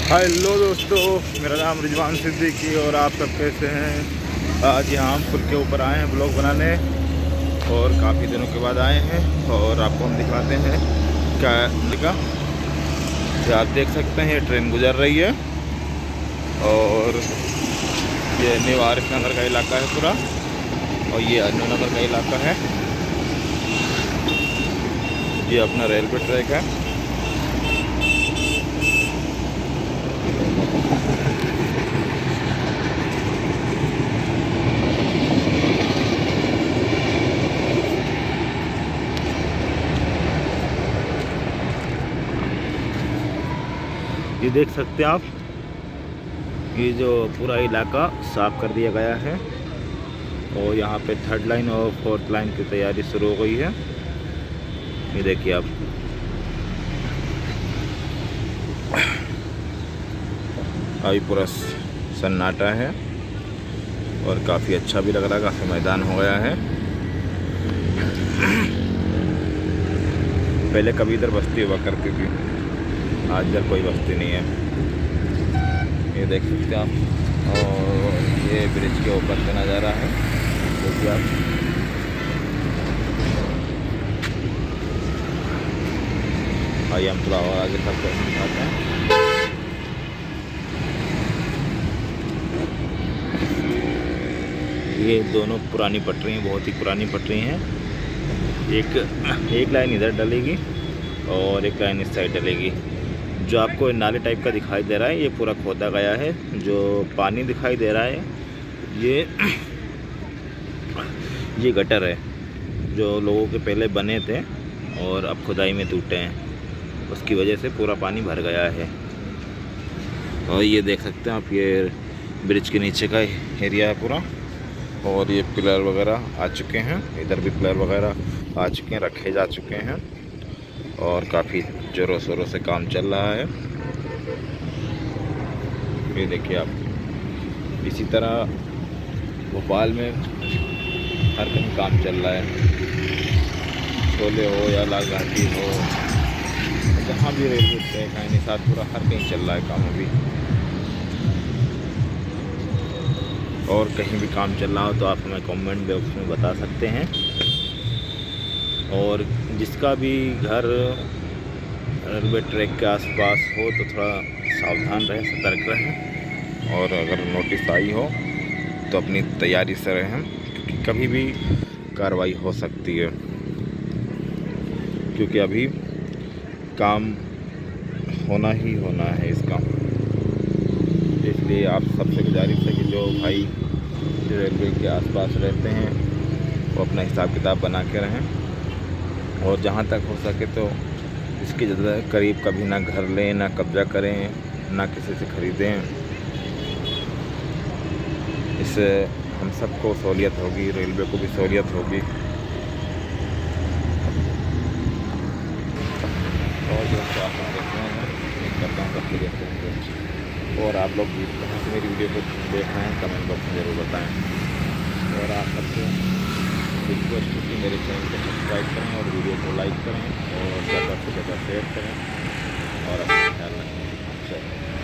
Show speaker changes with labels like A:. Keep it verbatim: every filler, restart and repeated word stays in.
A: Hello दोस्तों, मेरा नाम रिजवान सिद्दीकी और आप सब कैसे हैं। आज यहाँ हम पुल के ऊपर आए हैं ब्लॉग बनाने और काफ़ी दिनों के बाद आए हैं और आपको हम दिखाते हैं क्या लिखा। ये आप देख सकते हैं, ये ट्रेन गुजर रही है और ये न्यू आरिफ नगर का इलाका है पूरा और ये अन्नू नगर का इलाका है। ये अपना रेलवे ट्रैक है। ये देख सकते हैं आप, ये जो पूरा इलाका साफ कर दिया गया है और यहाँ पे थर्ड लाइन और फोर्थ लाइन की तैयारी शुरू हो गई है। ये देखिए आप, अभी पूरा सन्नाटा है और काफ़ी अच्छा भी लग रहा है, काफ़ी मैदान हो गया है। पहले कभी इधर बस्ती हुआ करती थी, आज इधर कोई बस्ती नहीं है। ये देख सकते हैं आप, और ये ब्रिज के ऊपर से नज़ारा है। देखिए आप, आइए हम थोड़ा और आगे तक दिखाते हैं। ये दोनों पुरानी पटरी हैं, बहुत ही पुरानी पटरी हैं। एक एक लाइन इधर डलेगी और एक लाइन इस साइड डलेगी। जो आपको नाले टाइप का दिखाई दे रहा है, ये पूरा खोदा गया है। जो पानी दिखाई दे रहा है, ये ये गटर है जो लोगों के पहले बने थे और अब खुदाई में टूटे हैं, उसकी वजह से पूरा पानी भर गया है। और ये देख सकते हैं आप, ये ब्रिज के नीचे का एरिया है पूरा और ये पिलर वगैरह आ चुके हैं। इधर भी पिलर वगैरह आ चुके हैं, रखे जा चुके हैं और काफ़ी ज़ोरों शोरों से काम चल रहा है। ये देखिए आप, इसी तरह भोपाल में हर कहीं काम चल रहा है, शोले हो या लाल घाटी हो, जहाँ भी रेलवे ट्रैक है निसार पूरा हर कहीं चल रहा है काम अभी। और कहीं भी काम चल रहा हो तो आप हमें कमेंट बॉक्स में बता सकते हैं। और जिसका भी घर रेलवे ट्रैक के आसपास हो तो थोड़ा सावधान रहें, सतर्क रहें और अगर नोटिस आई हो तो अपनी तैयारी से रहें, क्योंकि कभी भी कार्रवाई हो सकती है। क्योंकि अभी काम होना ही होना है इसका, इसलिए आप सबसे गुजारिश है कि जो भाई रेलवे के आसपास रहते हैं वो अपना हिसाब किताब बना के रहें और जहाँ तक हो सके तो इसके ज़्यादा करीब कभी ना घर लें, ना कब्ज़ा करें, ना किसी से ख़रीदें। इससे हम सबको सहूलियत होगी, रेलवे को भी सहूलियत होगी। और जो आप देख रहे हैं, करता हूँ सबसे देख सकते हैं। और आप लोग भी कहाँ से मेरी वीडियो को देख रहे हैं कमेंट बॉक्स में ज़रूर बताएं। और आप सबसे रिक्वेस्ट है कि मेरे चैनल को सब्सक्राइब करें और वीडियो को लाइक करें और ज़्यादा से ज़्यादा शेयर करें और अपना ख्याल रखें। अच्छा।